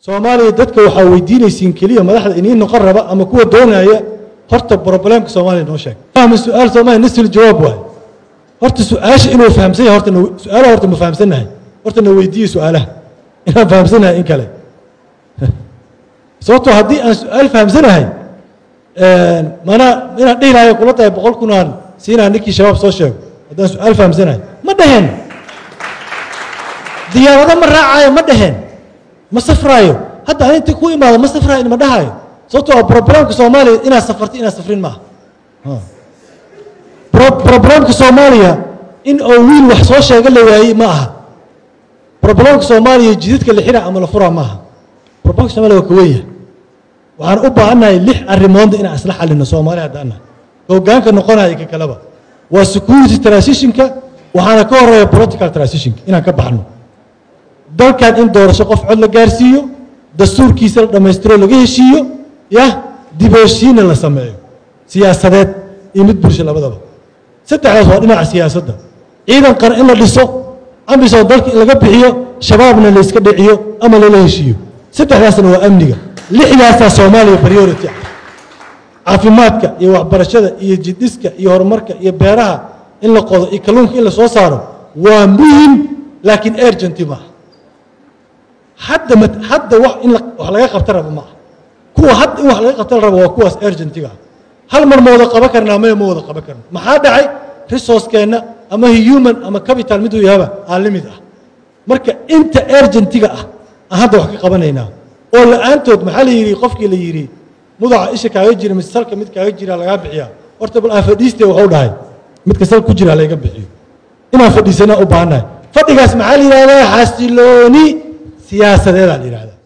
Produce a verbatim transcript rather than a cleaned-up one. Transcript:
Soomaaliya dadka waxa weydiinaysiin kaliya madaxda inay noqon raba ama kuwa doonaya horta problemka Soomaaliya noo sheeg fahmi su'aal Soomaaliya nisil jawaab waay horta su'aasha inuu fahamsan yahay horta su'aalaha horta ma fahamsanahay horta na weydiiyo su'aalaha inaan fahamsanahay in kale sababtoo haddii aan su'aal fahamsanahay mana inaan dhihi lahayo kula tahay boqol kunaan siinaa ninkii shabaab soo sheego haddaan su'aal fahamsanahay ma dhaheen diyaarada ma raacayo ma dhaheen ma safraayo hadda aan inta ku imaado ma safraayo ma dhahayo sababtoo problemka Soomaaliya inaad safartay inaad safrin ma problemka Soomaaliya in oo wiil wax soo sheega la waayay ma aha problemka Soomaaliya jidadka la xira ama la furaa ma aha problemka Soomaaliya waa weeye waxaan u baahanahay lix arrimood in aan isla xalino Soomaaliya hadana hoggaanka noqonaya ka kalaba waa security transitionka waxaana ka horeeya political transitionka inaan ka baxno dalkan in doorasho qof cod la gaarsiiyo dastuurkiisa la dhameystiro laga heshiiyo ya dibashiina la sameeyo siyaasadeed iyo mid bulsho labadaba saddexdaas waa dhinaca siyaasadda ciidan qaran in la dhiso ambiso dalka in laga bixiyo shabaabna la iska dhiciyo ama la heshiiyo saddexdaasna waa amniga lixdaas Soomaaliya priority caafimaadka iyo waxbarashada iyo jiddiska iyo horumarka iyo beeraha in la qodo iyo kalluunka in la soo saaro waa muhiim laakiin urgent ma hadda hadda wax in wax laga qabto rabo ma kuwa hadda wax laga qabto rabo waa kuwaas urgentiga hal mar ma wada qaban karnaa ma wada qaban karnaa maxaa dhacay resource-keena ama human ama capital mid uu yahay aan limit ah marka inta urgentiga ah aan hadda wax ka qabanaynaa oo la'aantood maxaa la yiri qofkii la yiri mudaca isha kaaga jira misalka mid kaaga jira laga bixiya horta bal afadhiiste wuxuu dhahay mid ka sal ku jira laga bixiyo inaan fadhiisana u baahanahay fadhigaas maxaa la yiraahdaa xasilooni siyaasadeed la yiraahdaa